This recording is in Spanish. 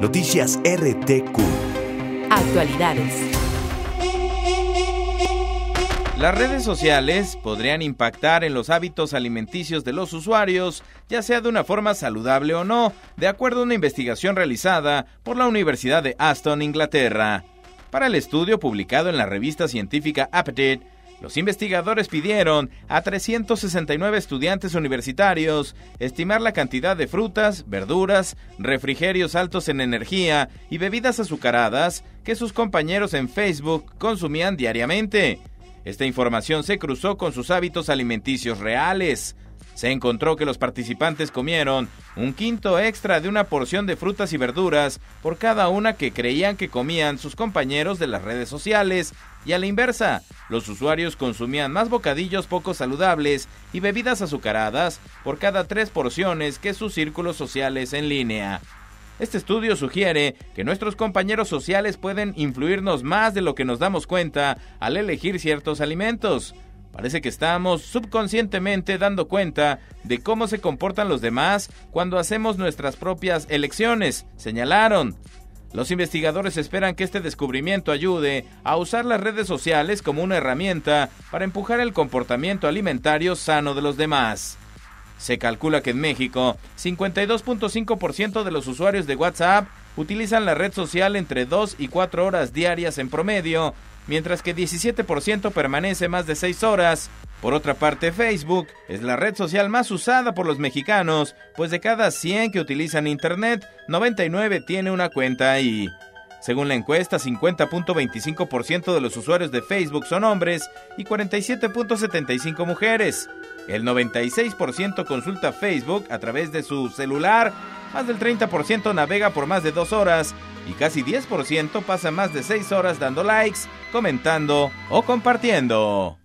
Noticias RTQ. Actualidades. Las redes sociales podrían impactar en los hábitos alimenticios de los usuarios, ya sea de una forma saludable o no, de acuerdo a una investigación realizada por la Universidad de Aston, Inglaterra. Para el estudio publicado en la revista científica Appetite, los investigadores pidieron a 369 estudiantes universitarios estimar la cantidad de frutas, verduras, refrigerios altos en energía y bebidas azucaradas que sus compañeros en Facebook consumían diariamente. Esta información se cruzó con sus hábitos alimenticios reales. Se encontró que los participantes comieron un quinto extra de una porción de frutas y verduras por cada una que creían que comían sus compañeros de las redes sociales, y a la inversa, los usuarios consumían más bocadillos poco saludables y bebidas azucaradas por cada 3 porciones que sus círculos sociales en línea. Este estudio sugiere que nuestros compañeros sociales pueden influirnos más de lo que nos damos cuenta al elegir ciertos alimentos. Parece que estamos subconscientemente dando cuenta de cómo se comportan los demás cuando hacemos nuestras propias elecciones, señalaron. Los investigadores esperan que este descubrimiento ayude a usar las redes sociales como una herramienta para empujar el comportamiento alimentario sano de los demás. Se calcula que en México, 52.5% de los usuarios de WhatsApp utilizan la red social entre 2 y 4 horas diarias en promedio, mientras que 17% permanece más de 6 horas. Por otra parte, Facebook es la red social más usada por los mexicanos, pues de cada 100 que utilizan Internet, 99 tiene una cuenta ahí. Según la encuesta, 50.25% de los usuarios de Facebook son hombres y 47.75 mujeres. El 96% consulta Facebook a través de su celular, más del 30% navega por más de 2 horas y casi 10% pasa más de 6 horas dando likes, comentando o compartiendo.